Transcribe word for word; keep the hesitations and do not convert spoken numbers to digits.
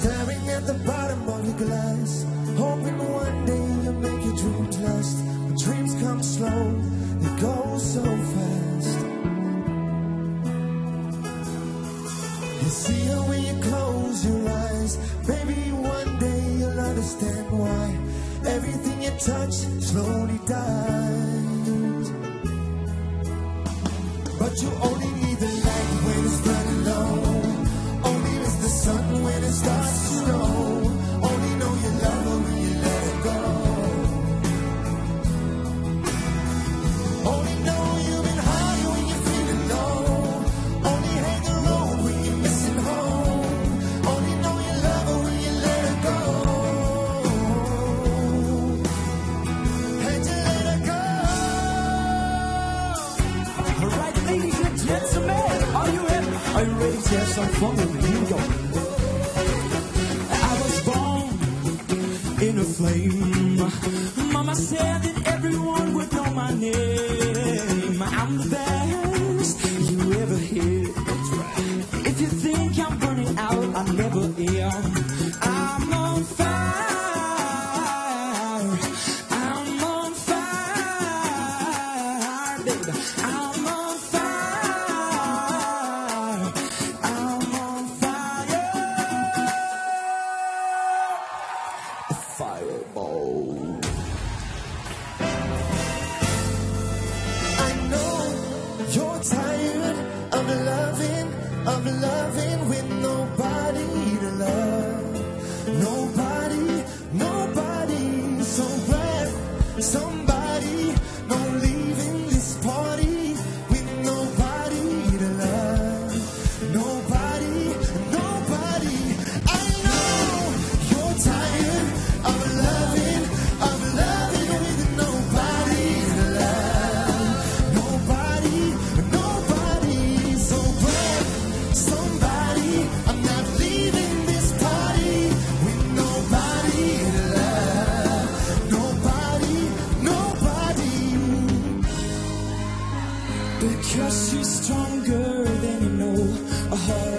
staring at the bottom of your glass, hoping one day you'll make your dreams last. But dreams come slow, they go so fast. You see her when you close your eyes. Maybe one day you'll understand why everything you touch slowly dies. But you only need the light when it's running low. Only miss the sun when it starts to snow. Only know you love her when you let her go. Only know you've been high when you're feeling low. Only hang alone when you're missing home. Only know you love her when you let her go. And you let her go. All right, ladies and gentlemen, are you ready? Are you ready to have some fun with me? Here we go. I was born in a flame. Mama said that everyone would know my name. I'm the best you ever hear. If you think I'm burning out, I never am. I'm on fire. I'm on fire, baby. I'm on fire. I'm on fire. A fireball. I know you're tired of loving, of loving with nobody to love. Nobody, nobody. So glad somebody don't leaving this party with nobody to love. Nobody, nobody. I know you're tired of loving, of loving with nobody to love. Nobody, nobody. So glad somebody, I'm not leaving this party with nobody to love. Nobody, nobody. Because she's stronger than you know. A heart